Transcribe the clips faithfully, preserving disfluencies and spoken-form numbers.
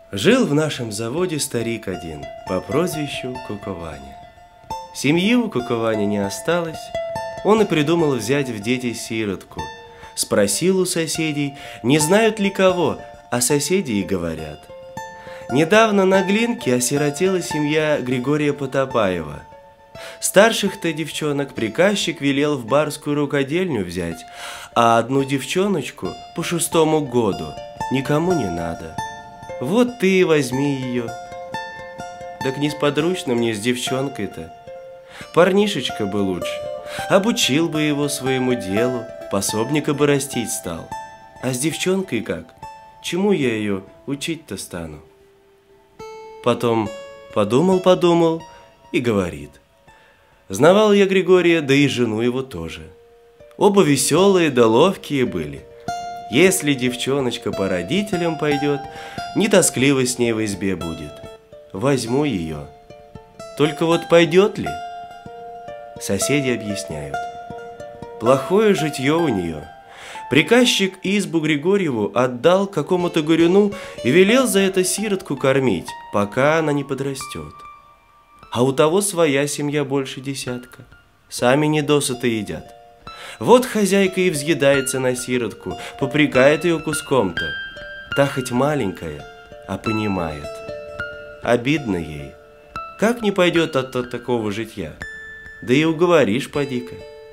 Жил в нашем заводе старик один по прозвищу Куку-Ваня. Семьи у Куку-Вани не осталось, он и придумал взять в дети сиротку. Спросил у соседей, не знают ли кого, а соседи и говорят. Недавно на Глинке осиротела семья Григория Потопаева. Старших-то девчонок приказчик велел в барскую рукодельню взять, а одну девчоночку по шестому году никому не надо. Вот ты и возьми ее. Так несподручно мне с девчонкой-то. Парнишечка бы лучше, обучил бы его своему делу, пособника бы растить стал. А с девчонкой как? Чему я ее учить-то стану? Потом подумал-подумал и говорит. Знавал я Григория, да и жену его тоже. Оба веселые да ловкие были. Если девчоночка по родителям пойдет, не тоскливо с ней в избе будет. Возьму ее. Только вот пойдет ли? Соседи объясняют. Плохое житье у нее. Приказчик избу Григорьеву отдал какому-то горюну и велел за это сиротку кормить, пока она не подрастет. А у того своя семья больше десятка. Сами недосыто едят. Вот хозяйка и взъедается на сиротку, попрекает ее куском-то. Та хоть маленькая, а понимает. Обидно ей. Как не пойдет от, от такого житья? Да и уговоришь, поди-ка.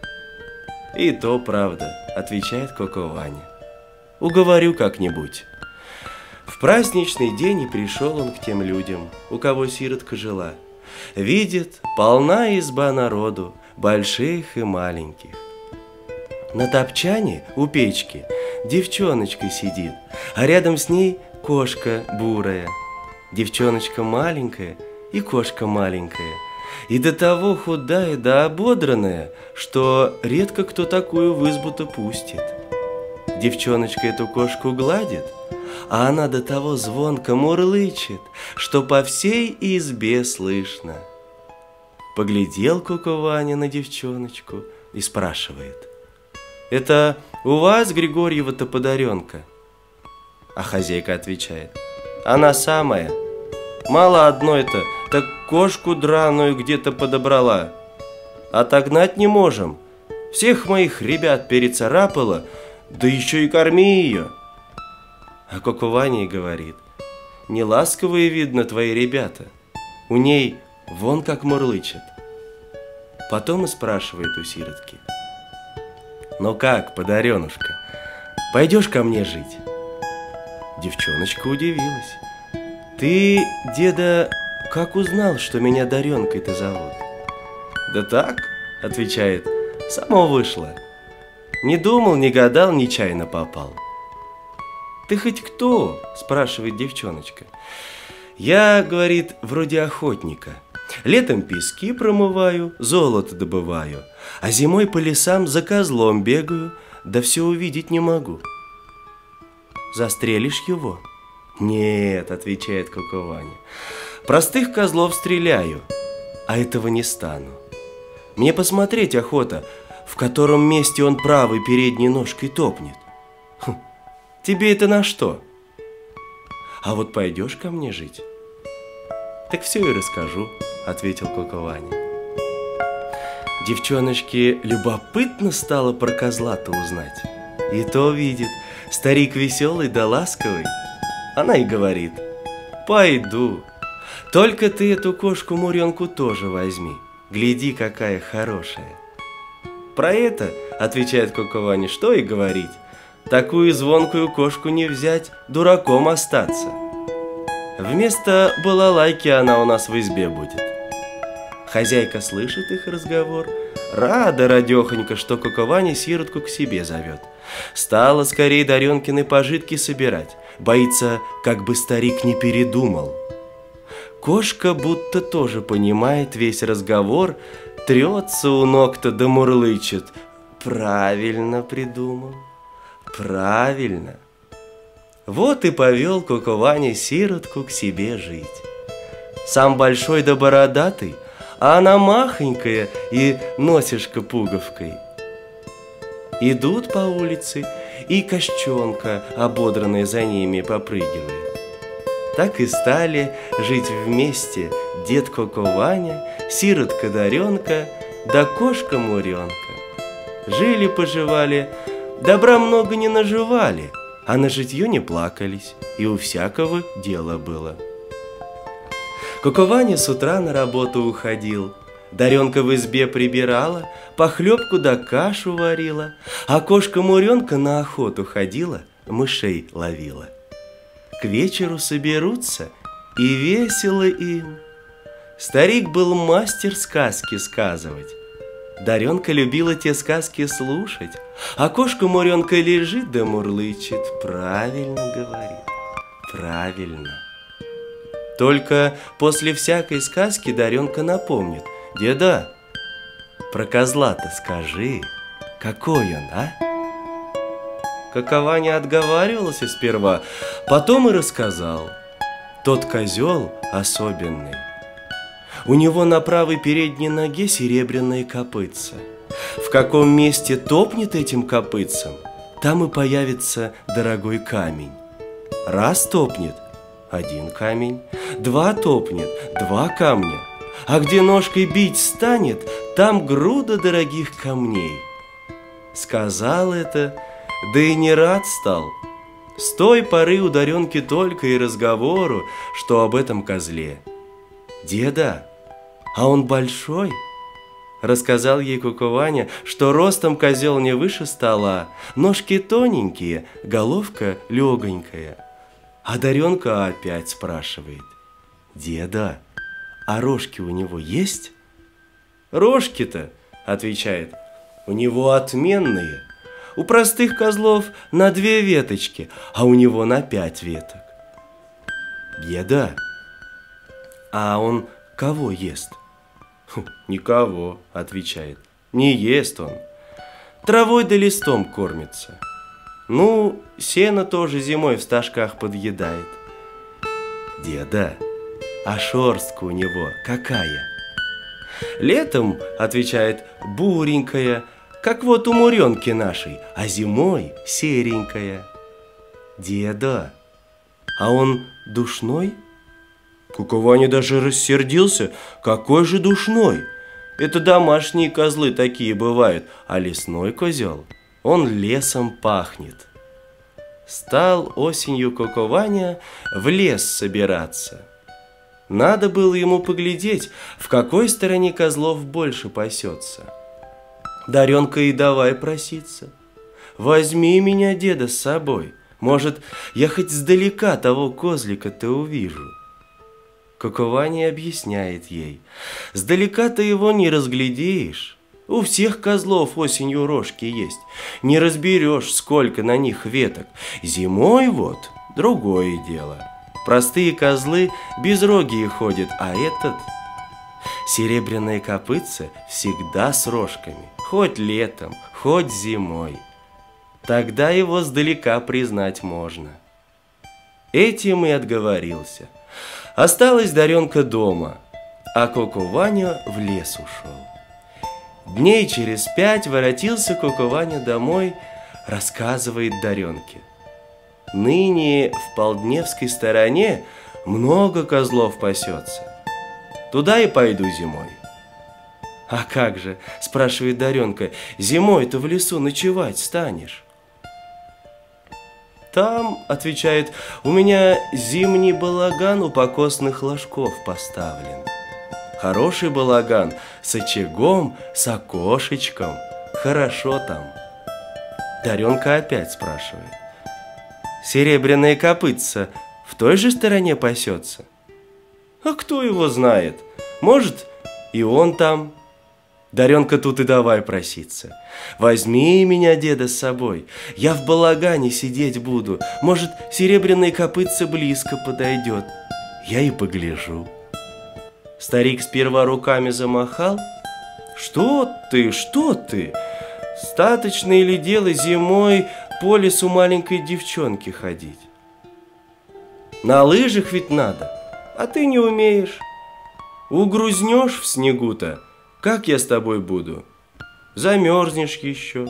И то правда, отвечает Куку-Ваня. Уговорю как-нибудь. В праздничный день и пришел он к тем людям, у кого сиротка жила. Видит, полна изба народу, больших и маленьких. На топчане у печки девчоночка сидит, а рядом с ней кошка бурая. Девчоночка маленькая и кошка маленькая, и до того худая да ободранная, что редко кто такую в избу-то пустит. Девчоночка эту кошку гладит, а она до того звонко мурлычет, что по всей избе слышно. Поглядел Куку-Ваня на девчоночку и спрашивает. Это у вас, Григорьева-то, подаренка? А хозяйка отвечает. Она самая. Мало одной-то, так кошку драную где-то подобрала. Отогнать не можем. Всех моих ребят перецарапала, да еще и корми ее. А Куку-Ваня и говорит. Не ласковые, видно, твои ребята. У ней вон как мурлычет. Потом и спрашивает у сиротки. Ну как, подаренушка, пойдешь ко мне жить? Девчоночка удивилась. Ты, деда, как узнал, что меня Даренкой-то зовут? Да так, отвечает, само вышло. Не думал, не гадал, нечаянно попал. Ты хоть кто? Спрашивает девчоночка. Я, говорит, вроде охотника. Летом пески промываю, золото добываю, а зимой по лесам за козлом бегаю, да все увидеть не могу. Застрелишь его? Нет, отвечает Куку-Ваня. Простых козлов стреляю, а этого не стану. Мне посмотреть охота, в котором месте он правой передней ножкой топнет. Хм, тебе это на что? А вот пойдешь ко мне жить? Так все и расскажу, ответил Куку-Ваня. Девчоночке любопытно стало про козла-то узнать. И то видит, старик веселый да ласковый. Она и говорит, пойду. Только ты эту кошку-муренку тоже возьми. Гляди, какая хорошая. Про это, отвечает Куку-Ваня, что и говорить. Такую звонкую кошку не взять, дураком остаться. Вместо балалайки она у нас в избе будет. Хозяйка слышит их разговор, рада радехонька, что Куку-Ваня сиротку к себе зовет. Стала скорее Даренкины пожитки собирать, боится, как бы старик не передумал. Кошка будто тоже понимает весь разговор, трется у ног-то да мурлычет. Правильно придумал, правильно. Вот и повел Куку-Ваня сиротку к себе жить. Сам большой да бородатый, а она махонькая и носишка пуговкой. Идут по улице, и кошчонка, ободранная за ними, попрыгивает. Так и стали жить вместе дед Коко Ваня, сиротка Даренка, да кошка Муренка. Жили-поживали, добра много не наживали, а на житье не плакались, и у всякого дело было. Коко Ваня с утра на работу уходил, Даренка в избе прибирала, похлебку да кашу варила, а кошка Муренка на охоту ходила, мышей ловила. К вечеру соберутся, и весело им. Старик был мастер сказки сказывать. Даренка любила те сказки слушать, а кошка Муренка лежит да мурлычет. Правильно говорит, правильно. Только после всякой сказки Даренка напомнит: деда, про козла-то скажи, какой он, а? Коко Ваня отговаривался сперва, потом и рассказал. Тот козел особенный. У него на правой передней ноге серебряные копытца. В каком месте топнет этим копытцем, там и появится дорогой камень. Раз топнет — один камень, два топнет — два камня, а где ножкой бить станет, там груда дорогих камней. Сказал это, да и не рад стал. С той поры у Даренки только и разговору, что об этом козле. «Деда, а он большой?» Рассказал ей Коко Ваня, что ростом козел не выше стола, ножки тоненькие, головка легонькая. А Даренка опять спрашивает: «Деда, а рожки у него есть?» «Рожки-то, — отвечает, — у него отменные. У простых козлов на две веточки, а у него на пять веток». «Деда, а он кого ест?» «Никого, — отвечает, — не ест он. Травой да листом кормится. Ну, сено тоже зимой в стажках подъедает». «Деда, а шерстка у него какая?» «Летом, — отвечает, — буренькая, как вот у Муренки нашей, а зимой серенькая». «Деда, а он душной?» Коко Ваня даже рассердился. «Какой же душной? Это домашние козлы такие бывают, а лесной козел, он лесом пахнет». Стал осенью Коко Ваня в лес собираться. Надо было ему поглядеть, в какой стороне козлов больше пасется. Даренка и давай проситься: «Возьми меня, деда, с собой, может, я хоть сдалека того козлика-то увижу». Коко Ваня объясняет ей: «Сдалека-то его не разглядишь. У всех козлов осенью рожки есть. Не разберешь, сколько на них веток. Зимой вот другое дело. Простые козлы безрогие ходят, а этот серебряные копытца всегда с рожками, хоть летом, хоть зимой. Тогда его сдалека признать можно». Этим и отговорился. Осталась Даренка дома, а Коко Ваня в лес ушел. Дней через пять воротился Коко Ваня домой, рассказывает Даренке: «Ныне в Полдневской стороне много козлов пасется. Туда и пойду зимой». «А как же, — спрашивает Даренка, — зимой-то в лесу ночевать станешь?» «Там, — отвечает, — у меня зимний балаган у покосных ложков поставлен. Хороший балаган, с очагом, с окошечком. Хорошо там». Даренка опять спрашивает: «Серебряные копытца в той же стороне пасется?» «А кто его знает? Может, и он там». Даренка тут и давай проситься: «Возьми меня, деда, с собой, я в балагане сидеть буду, может, серебряные копытца близко подойдет, я и погляжу». Старик сперва руками замахал: «Что ты, что ты? Статочное ли дело зимой по лесу маленькой девчонки ходить? На лыжах ведь надо, а ты не умеешь. Угрузнешь в снегу-то, как я с тобой буду? Замерзнешь еще».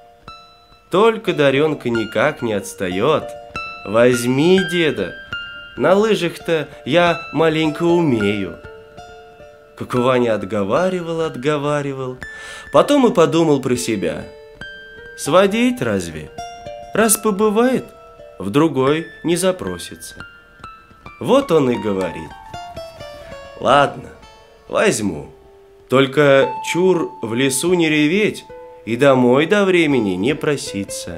Только Даренка никак не отстает: «Возьми, деда, На лыжах-то я маленько умею. Кукуваня отговаривал, отговаривал, потом и подумал про себя. Сводить разве? Раз побывает, в другой не запросится. Вот он и говорит. Ладно, возьму. Только чур в лесу не реветь и домой до времени не проситься.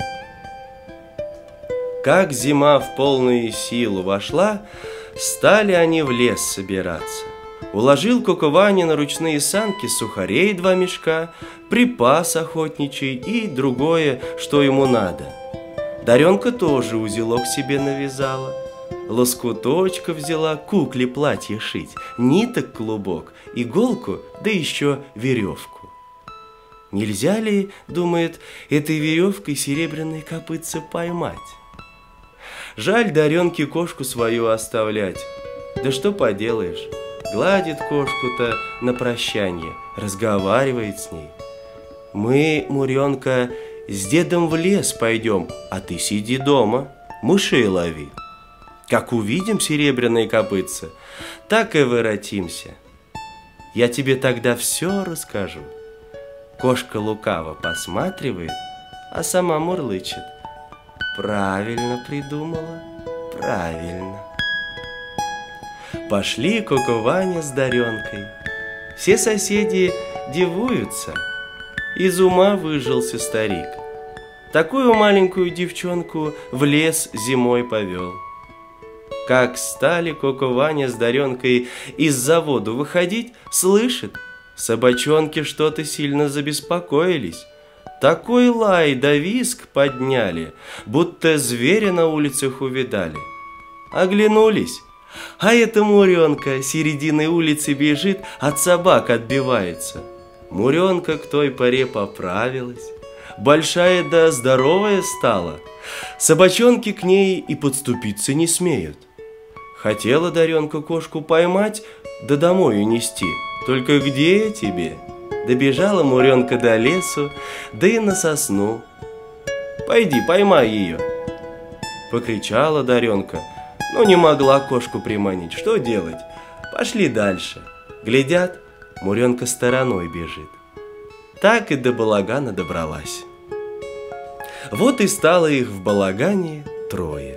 Как зима в полную силу вошла, стали они в лес собираться. Уложил Кукуваня на ручные санки сухарей два мешка, припас охотничий и другое, что ему надо. Даренка тоже узелок себе навязала, лоскуточка взяла кукле платье шить, ниток клубок, иголку, да еще веревку. Нельзя ли, думает, этой веревкой серебряные копытца поймать? Жаль Даренке кошку свою оставлять, да что поделаешь, гладит кошку-то на прощанье, разговаривает с ней. Мы, Муренка, с дедом в лес пойдем, а ты сиди дома, мышей лови. Как увидим серебряные копытца, так и воротимся. Я тебе тогда все расскажу. Кошка лукаво посматривает, а сама мурлычет. Правильно придумала, правильно. Пошли Кукуваня с Даренкой. Все соседи дивуются. Из ума выжился старик. Такую маленькую девчонку в лес зимой повел. Как стали Кукуваня с Даренкой из завода выходить, слышит, собачонки что-то сильно забеспокоились. Такой лай да визг подняли, будто зверя на улицах увидали. Оглянулись, а эта Муренка серединой улицы бежит, от собак отбивается. Муренка к той поре поправилась, большая да здоровая стала. Собачонки к ней и подступиться не смеют. Хотела Даренка кошку поймать, да домой унести. Только где тебе? Добежала Муренка до лесу, да и на сосну. Пойди, поймай ее. Покричала Даренка, но не могла кошку приманить. Что делать? Пошли дальше. Глядят, Муренка стороной бежит. Так и до балагана добралась. Вот и стало их в балагане трое.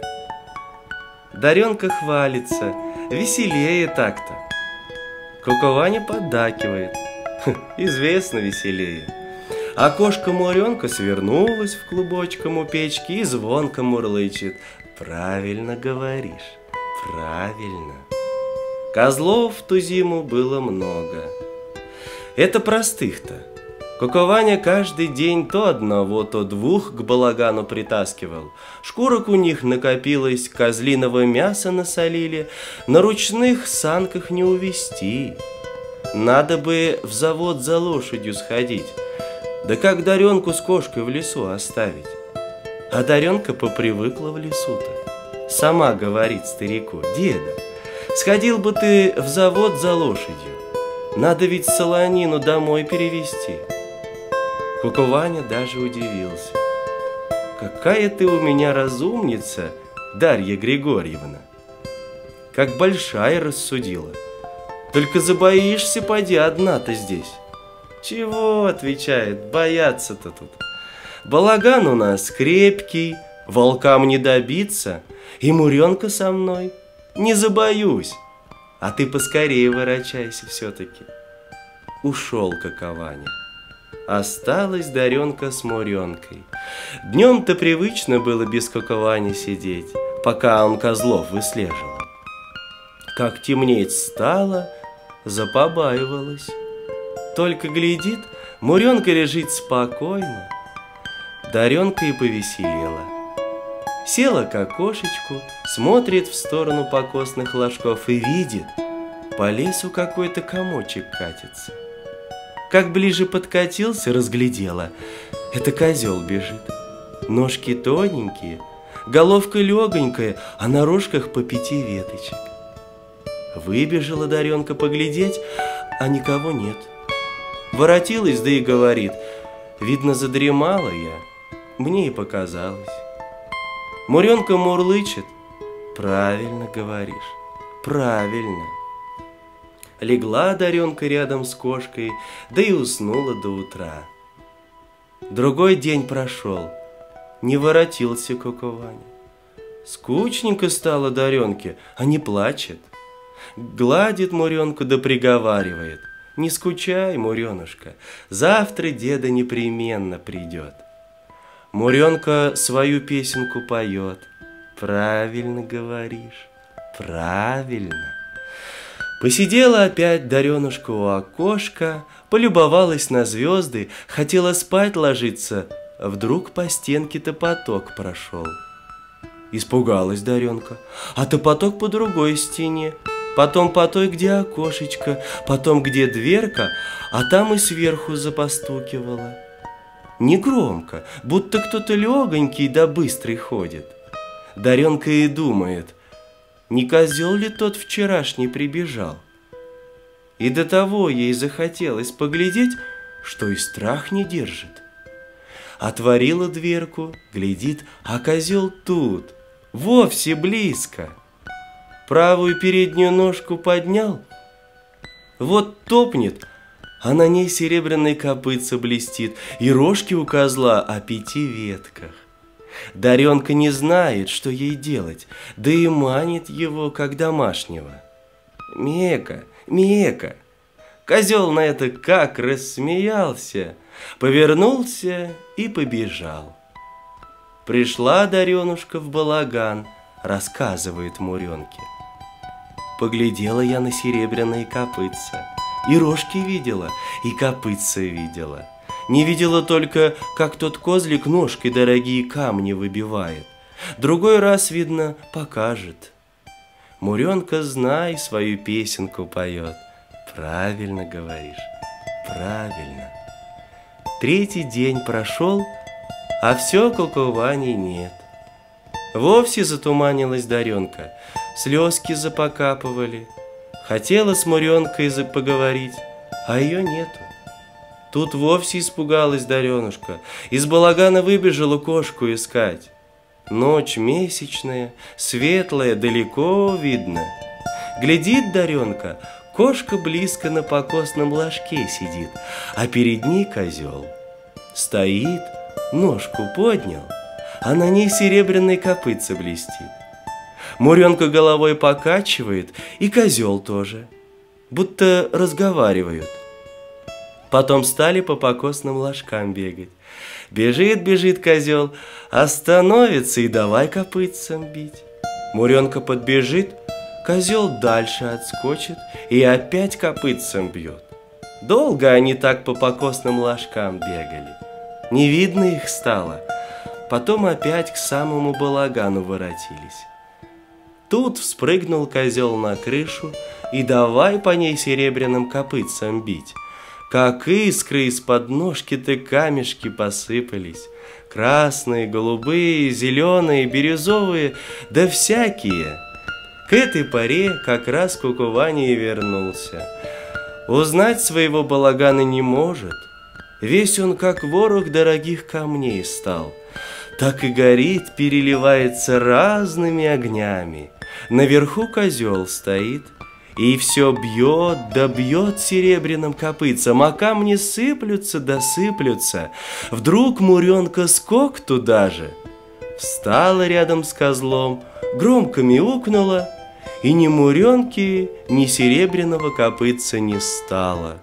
Даренка хвалится, веселее так-то. Кукуваня поддакивает, известно веселее. А кошка Муренка свернулась в клубочком у печки и звонко мурлычет. Правильно говоришь, правильно. Козлов в ту зиму было много. Это простых-то. Кукуваня каждый день то одного, то двух к балагану притаскивал. Шкурок у них накопилось, козлиного мяса насолили, на ручных санках не увезти. Надо бы в завод за лошадью сходить, да как Даренку с кошкой в лесу оставить? А Даренка попривыкла в лесу-то. Сама говорит старику: деда, сходил бы ты в завод за лошадью, надо ведь солонину домой перевезти. Кукуваня даже удивился. Какая ты у меня разумница, Дарья Григорьевна! Как большая рассудила. Только забоишься, поди одна-то здесь. Чего, отвечает, бояться-то тут? Балаган у нас крепкий, волкам не добиться, и Муренка со мной. Не забоюсь, а ты поскорее ворочайся все-таки. Ушел Кукуваня. Осталась Даренка с Муренкой. Днем-то привычно было без Кукуваня сидеть, пока он козлов выслеживал. Как темнеть стало, запобаивалась. Только глядит, Муренка лежит спокойно. Даренка и повеселела. Села к окошечку, смотрит в сторону покосных ложков и видит, по лесу какой-то комочек катится. Как ближе подкатился, разглядела. Это козел бежит. Ножки тоненькие, головка легонькая, а на рожках по пяти веточек. Выбежала Даренка поглядеть, а никого нет. Воротилась, да и говорит: видно, задремала я, мне и показалось. Муренка мурлычет: Правильно говоришь, правильно. Легла Даренка рядом с кошкой, да и уснула до утра. Другой день прошел, не воротился Куку-Ваня. Скучненько стало Даренке, а не плачет. Гладит Муренку да приговаривает: не скучай, Муренушка, завтра деда непременно придет. Муренка свою песенку поет. Правильно говоришь, правильно. Посидела опять Даренушка у окошка, полюбовалась на звезды, хотела спать ложиться, а вдруг по стенке топоток прошел. Испугалась Даренка, а топоток по другой стене, потом по той, где окошечко, потом где дверка, а там и сверху запостукивала. Негромко, будто кто-то легонький да быстрый ходит. Даренка и думает: не козел ли тот вчерашний прибежал? И до того ей захотелось поглядеть, что и страх не держит. Отворила дверку, глядит, а козел тут, вовсе близко. Правую переднюю ножку поднял, вот топнет, а на ней серебряный копытце блестит, и рожки у козла о пяти ветках. Даренка не знает, что ей делать, да и манит его, как домашнего. Мека, мека. Козел на это как рассмеялся, повернулся и побежал. Пришла Даренушка в балаган, рассказывает Муренке: поглядела я на серебряные копытца, и рожки видела, и копытца видела. Не видела только, как тот козлик ножкой дорогие камни выбивает. Другой раз, видно, покажет. Муренка, знай, свою песенку поет. Правильно говоришь, правильно. Третий день прошел, а все Куку-Вани нет. Вовсе затуманилась Даренка, слезки запокапывали. Хотела с Муренкой поговорить, а ее нету. Тут вовсе испугалась Даренушка, из балагана выбежала кошку искать. Ночь месячная, светлая, далеко видно. Глядит Даренка, кошка близко на покосном ложке сидит, а перед ней козел. Стоит, ножку поднял, а на ней серебряный копытце блестит. Муренка головой покачивает, и козел тоже, будто разговаривают. Потом стали по покосным ложкам бегать. Бежит, бежит козел, остановится и давай копытцем бить. Муренка подбежит, козел дальше отскочит и опять копытцем бьет. Долго они так по покосным ложкам бегали. Не видно их стало. Потом опять к самому балагану воротились. Тут вспрыгнул козел на крышу и давай по ней серебряным копытцем бить. Как искры из-под ножки-то камешки посыпались. Красные, голубые, зеленые, бирюзовые, да всякие. К этой поре как раз Куку-Ваня и вернулся. Узнать своего балагана не может. Весь он как ворох дорогих камней стал. Так и горит, переливается разными огнями. Наверху козел стоит и все бьет да бьет серебряным копытцем, а камни сыплются да сыплются. Вдруг Муренка скок туда же. Встала рядом с козлом, громко мяукнула, и ни Муренки, ни серебряного копытца не стало.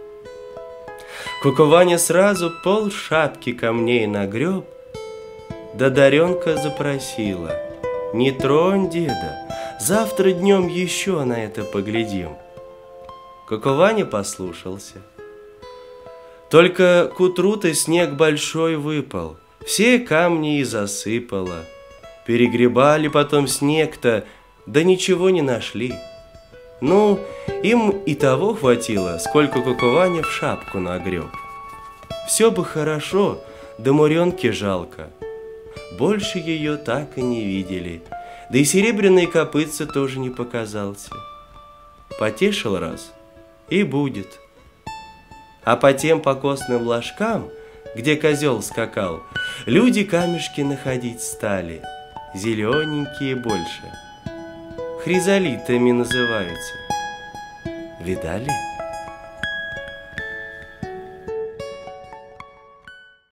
Куку-Ваня сразу пол шапки камней нагреб, да Даренка запросила: не тронь деда, завтра днем еще на это поглядим. Куку-Ваня послушался. Только к утру-то снег большой выпал, все камни и засыпало. Перегребали потом снег-то, да ничего не нашли. Ну, им и того хватило, сколько Куку-Ваня в шапку нагреб. Все бы хорошо, да Муренке жалко. Больше ее так и не видели, да и серебряный копытце тоже не показался. Потешил раз и будет. А по тем покосным ложкам, где козел скакал, люди камешки находить стали, зелененькие больше. хризолитами называются. Видали?